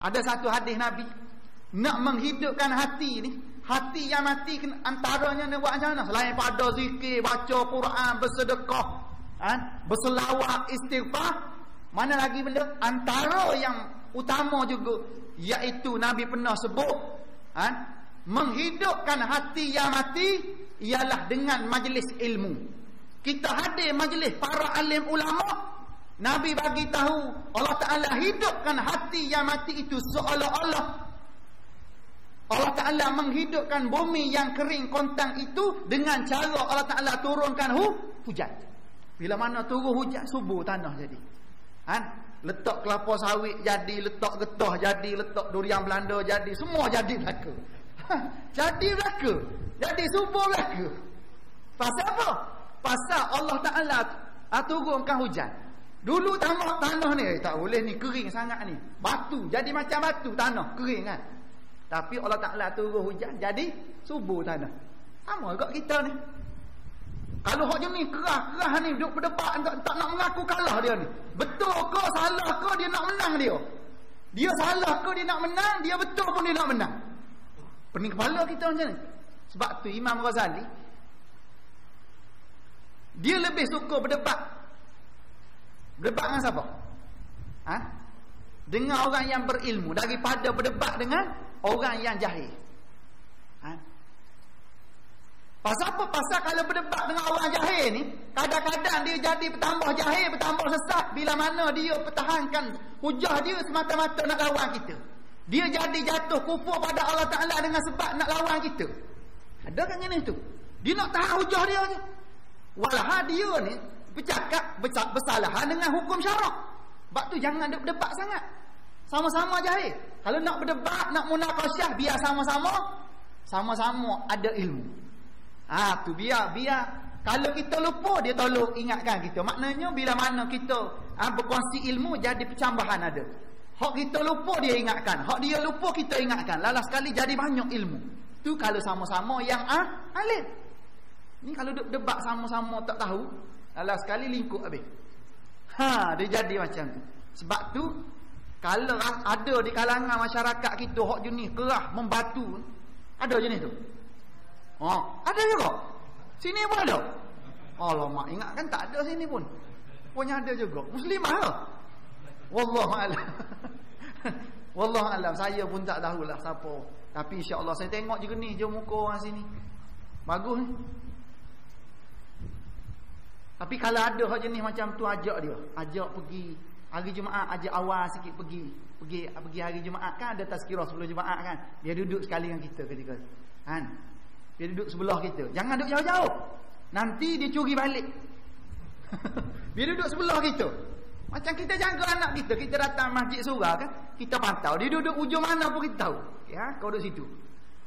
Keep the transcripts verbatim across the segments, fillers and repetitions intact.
Ada satu hadis Nabi nak menghidupkan hati ni, hati yang mati antaranya nak buat macam mana? Selain pada zikir, baca Quran, bersedekah, kan? Berselawat, istighfar, mana lagi benda? Antara yang utama juga iaitu Nabi pernah sebut, kan? Menghidupkan hati yang mati ialah dengan majlis ilmu. Kita hadir majlis para alim ulama, Nabi bagi tahu Allah Ta'ala hidupkan hati yang mati itu seolah-olah Allah Ta'ala menghidupkan bumi yang kering kontang itu dengan cara Allah Ta'ala turunkan hu, hujan. Bila mana turun hujan, subur tanah jadi. Ha? Letak kelapa sawit jadi, letak getah jadi, letak durian Belanda jadi, semua jadi belaka. Ha? Jadi belaka. Jadi subur belaka. Pasal apa? Pasal Allah Ta'ala turunkan hujan. Dulu tanah tanah ni eh, tak boleh ni, kering sangat ni. Batu jadi macam batu, tanah kering kan. Tapi Allah Ta'ala turun hujan jadi subur tanah. Sama juga kita ni. Kalau hak jenis kerah-kerah ni duduk berdebat tak, tak nak mengaku kalah dia ni. Betul ke salah ke dia nak menang dia? Dia salah ke dia nak menang? Dia betul pun dia nak menang. Pening kepala kita macam ni. Sebab tu Imam Ghazali dia lebih suka berdebat. Berdebat dengan siapa? Ha? Dengan orang yang berilmu daripada berdebat dengan orang yang jahil. Ha? Pasal apa? Pasal kalau berdebat dengan orang jahil ni, kadang-kadang dia jadi bertambah jahil, bertambah sesat. Bila mana dia pertahankan hujah dia semata-mata nak lawan kita, dia jadi jatuh kufur pada Allah Ta'ala dengan sebab nak lawan kita. Ada kan jenis tu? Dia nak tahan hujah dia je. Walah dia ni bercakap bersalahan dengan hukum syarak. Sebab tu jangan duk berdebat sangat. Sama-sama jahil. Kalau nak berdebat, nak munakasyah, biar sama-sama sama-sama ada ilmu. Ah tu biar biar kalau kita lupa dia tolong ingatkan kita. Maknanya bila mana kita ah, berkongsi ilmu jadi percambahan ada. Hak kita lupa dia ingatkan, hak dia lupa kita ingatkan. Lalas sekali jadi banyak ilmu. Tu kalau sama-sama yang ah alim. Ni kalau duk debat sama-sama tak tahu, alah sekali lingkup habis. Ha, dia jadi macam tu. Sebab tu kalau ada di kalangan masyarakat kita hak jenis kerah membatu, ada jenis tu. Ha, ada juga. Sini pun ada. Alamak, ingat kan tak ada sini pun. Punya ada juga. Muslimah lah. Wallahu a'lam. Wallahu a'lam. Saya pun tak tahulah siapa. Tapi insya-Allah saya tengok je ni je muka orang sini. Bagus ni. Tapi kalau ada hak jenis macam tu, ajak dia, ajak pergi hari Jumaat, ajak awal sikit pergi, pergi pergi hari Jumaat kan ada tazkirah sebelum Jumaat kan. Dia duduk sekali dengan kita ketika kan. Dia duduk sebelah kita. Jangan duduk jauh-jauh. Nanti dia curi balik. Dia duduk sebelah kita. Macam kita jaga anak kita, kita datang masjid surah kan, kita pantau. Dia duduk ujung mana pun kita tahu. Ya, kau duduk situ.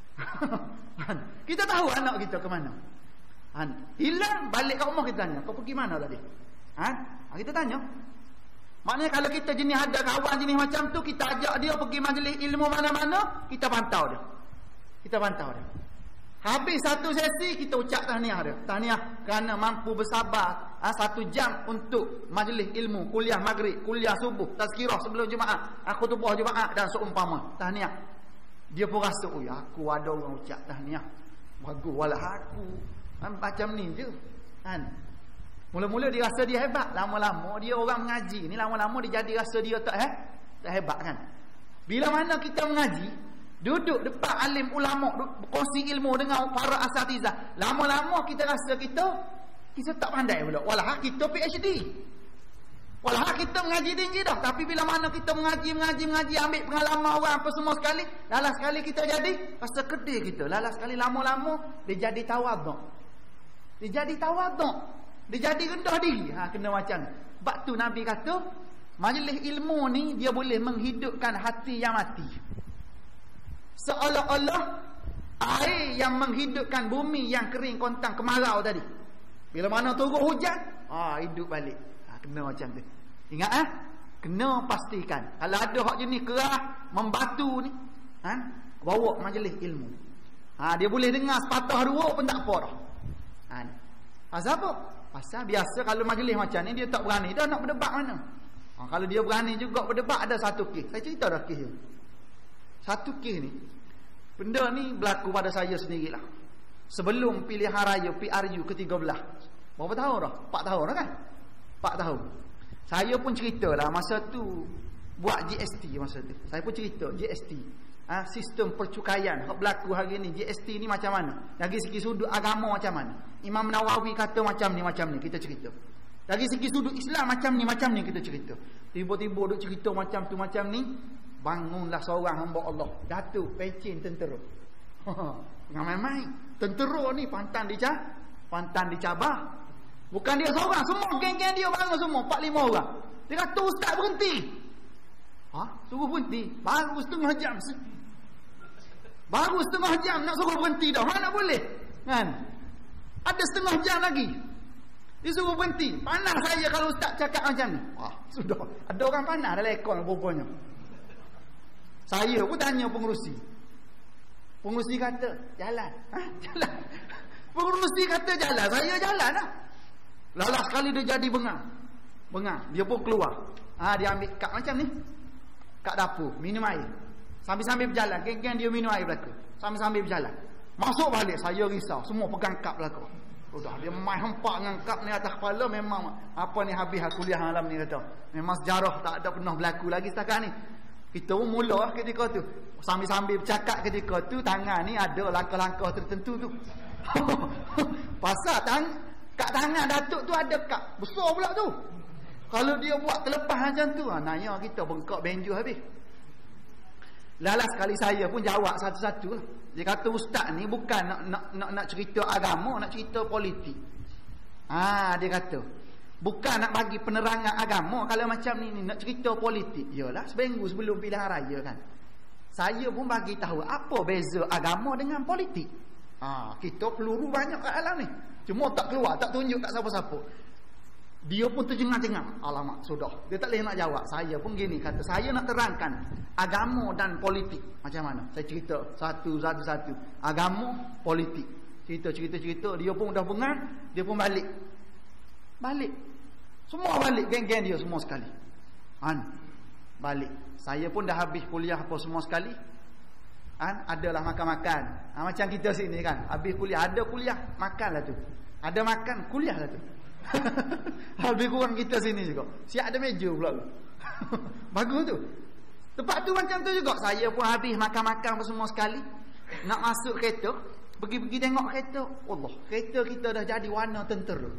Kita tahu anak kita ke mana. Han, hilang balik ke rumah kita tanya, kau pergi mana tadi? Ha? Kita tanya. Maknanya kalau kita jenis ada kawan jenis macam tu, kita ajak dia pergi majlis ilmu mana-mana, kita pantau dia. Kita pantau dia. Habis satu sesi kita ucap tahniah dia. Tahniah kerana mampu bersabar ha, satu jam untuk majlis ilmu, kuliah maghrib, kuliah subuh, tazkirah sebelum Jumaat, khutbah Jumaat dan seumpama. Tahniah. Dia pun rasa, oh ya, aku ada orang ucap tahniah. Bagus walau aku. Han, macam ni je kan. Mula-mula dia rasa dia hebat, lama-lama dia orang mengaji ni, lama-lama dia jadi rasa dia tak eh, tak hebat kan. Bila mana kita mengaji, duduk depan alim ulama, berkongsi ilmu dengan para asatizah, lama-lama kita rasa kita kita tak pandai pula. Walah kita P H D, walah kita mengaji tinggi dah, tapi bila mana kita mengaji mengaji mengaji ambil pengalaman orang apa semua sekali, lalas sekali kita jadi rasa kedih kita. Lalas sekali lama-lama dia jadi tawaduk. Dia jadi tawaduk. Dia jadi rendah diri. Ha, kena macam. Sebab tu Nabi kata, majlis ilmu ni dia boleh menghidupkan hati yang mati. Seolah-olah air yang menghidupkan bumi yang kering kontang kemarau tadi. Bila mana turun hujan, ah hidup balik. Ha, kena macam tu. Ingat ah, ha? Kena pastikan. Kalau ada hak jenis kerah membatu ni, ha, bawa majlis ilmu. Ha, dia boleh dengar sepatah dua pun tak apa dah. Ha, pasal apa? Pasal biasa kalau majlis macam ni dia tak berani dah nak berdebat mana. Ha, kalau dia berani juga berdebat, ada satu kes. Saya cerita dah kes dia. Satu kes ni, benda ni berlaku pada saya sendirilah. Sebelum pilihan raya P R U ke tiga belas. Berapa tahun dah? empat tahun dah kan? empat tahun. Saya pun ceritalah masa tu buat G S T masa tu. Saya pun cerita G S T. Ha, sistem percukaian hak berlaku hari ni, G S T ni macam mana? Dari segi sudut agama macam mana? Imam Nawawi kata macam ni, macam ni, kita cerita. Dari segi sudut Islam macam ni, macam ni, kita cerita. Tiba-tiba duk cerita macam tu, macam ni, bangunlah seorang hamba Allah, Datuk Pecin tentera. Dengan main-main. Tentera ni pantang dica, pantang dicabar. Bukan dia seorang, semua geng-geng dia bangun semua, empat lima orang. Dia kata ustaz berhenti. Ha? Suruh berhenti. Baru setengah jam. Baru setengah jam nak suruh berhenti dah. Mana boleh? Kan? Ada setengah jam lagi. Dia suruh berhenti. Panas saya kalau ustaz cakap macam ni. Wah, sudah. Ada orang panas dalam ekor rupanya. Saya pun tanya pengerusi. Pengerusi kata, jalan. Ha? Jalan. Pengerusi kata jalan. Saya jalan lah. Lalas sekali dia jadi bengang. Bengang. Dia pun keluar. Ha, dia ambil kad macam ni. Kat dapur. Minum air. Sambil-sambil berjalan. Geng-geng dia minum air belakang. Sambil-sambil berjalan. Masuk balik. Saya risau. Semua pegang kad belakang. Udah. Dia main hempak dengan kad ni atas kepala. Memang apa ni habis kuliah malam ni kata. Memang sejarah tak ada pernah berlaku lagi setakat ni. Kita pun mula ketika tu. Sambil-sambil bercakap ketika tu. Tangan ni ada langkah-langkah tertentu tu. Pasal tang, kat tangan Datuk tu ada kad. Besar pula tu. Kalau dia buat terlepas macam tu, ha, nanya kita bengkak benju habis. Lalas sekali saya pun jawab satu-satu. Dia kata ustaz ni bukan nak nak nak, nak cerita agama, nak cerita politik. Ah, ha, dia kata bukan nak bagi penerangan agama kalau macam ni, ni nak cerita politik. Yalah, seminggu sebelum pilihan raya kan. Saya pun bagi tahu apa beza agama dengan politik. Ah, ha, kita peluru banyak kat alam ni. Cuma tak keluar, tak tunjuk kat siapa-siapa. Dia pun terjengang-jengang. Alamak, sudah. Dia tak boleh nak jawab. Saya pun gini kata, saya nak terangkan agama dan politik. Macam mana? Saya cerita satu-satu-satu. Agama, politik. Cerita-cerita-cerita. Dia pun dah bengang. Dia pun balik. Balik. Semua balik. Geng-geng dia semua sekali. Han. Balik. Saya pun dah habis kuliah apa semua sekali. Han. Adalah makan-makan. Ha, macam kita sini kan. Habis kuliah. Ada kuliah. Makanlah tu. Ada makan. Kuliah lah tu. Lebih kurang kita sini juga. Siap ada meja pula. Bagus tu. Tempat tu macam tu juga. Saya pun habis makan-makan semua sekali. Nak masuk kereta, pergi-pergi tengok kereta. Allah, kereta kita dah jadi warna tentera.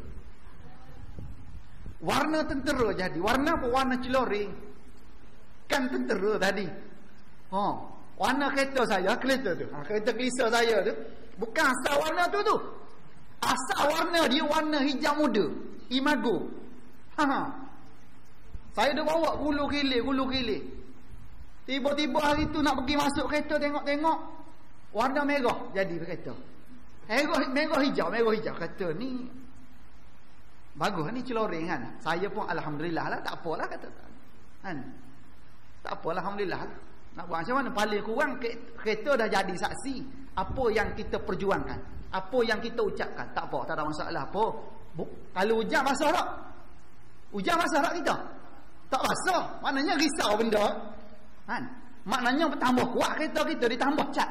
Warna tentera jadi. Warna apa? Warna celoreng. Kan tentera tadi. Ha, warna kereta saya, kereta tu. Ha, kereta kelisa saya tu. Bukan asal warna tu tu. Asal warna dia warna hijau muda. Imago. Ha, ha. Saya dah bawa gulu kilir, gulu kilir. Tiba-tiba hari tu nak pergi masuk kereta, tengok-tengok warna merah jadi kereta. Merah, merah hijau, merah hijau. Kata ni bagus ni celoreng kan. Saya pun alhamdulillah lah, tak apalah kata. Kan? Tak apalah, alhamdulillah. Nak buat macam mana? Paling kurang kereta dah jadi saksi apa yang kita perjuangkan. Apa yang kita ucapkan. Tak apa, tak ada masalah apa. Kalau hujan basah tak? Hujan basah tak kita? Tak basah. Maknanya risau benda. Kan? Maknanya bertambah kuat kereta kita, ditambah cat.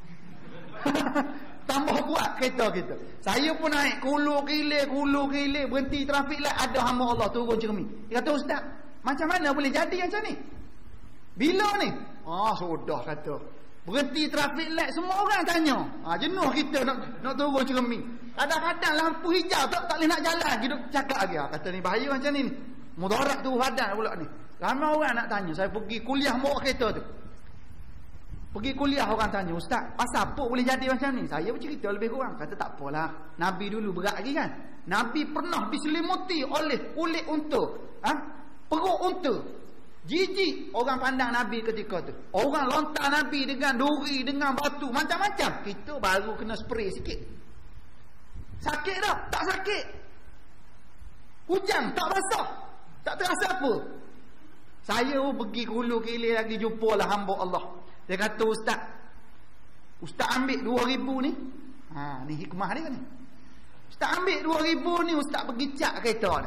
Tambah kuat kereta kita. Saya pun naik kulu kilir, kulu kilir, berhenti trafik light, ada hamba Allah turun cermin. Dia kata, ustaz, macam mana boleh jadi macam ni? Bila ni? Ah, sudah kata. Berhenti trafik light, semua orang tanya. Ha, jenuh kita nak nak turun cermin. Kadang-kadang lampu hijau tak tak boleh nak jalan. Hidup cakap lagi. Ha, kata ni bahaya macam ni. Mudarat tu badan pula ni. Ramai orang nak tanya. Saya pergi kuliah bawa kereta tu. Pergi kuliah orang tanya, ustaz, pasal apa boleh jadi macam ni? Saya bercerita lebih kurang. Kata tak apalah. Nabi dulu berat lagi kan. Nabi pernah diselimuti oleh kulit unta. Ha? Perut unta. Jijik orang pandang Nabi ketika tu. Orang lontar Nabi dengan duri, dengan batu, macam-macam. Kita baru kena spray sikit. Sakit tak? Tak sakit. Hujan, tak basah. Tak terasa apa. Saya pun pergi hulu kilir lagi, jumpalah hamba Allah. Dia kata, ustaz, ustaz ambil dua ribu ni. Ha, ni hikmah dia ni. Ustaz ambil dua ribu ni, ustaz pergi cat kereta ni.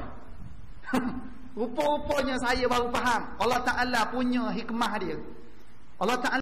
Rupa-rupanya saya baru faham Allah Ta'ala punya hikmah dia. Allah Ta'ala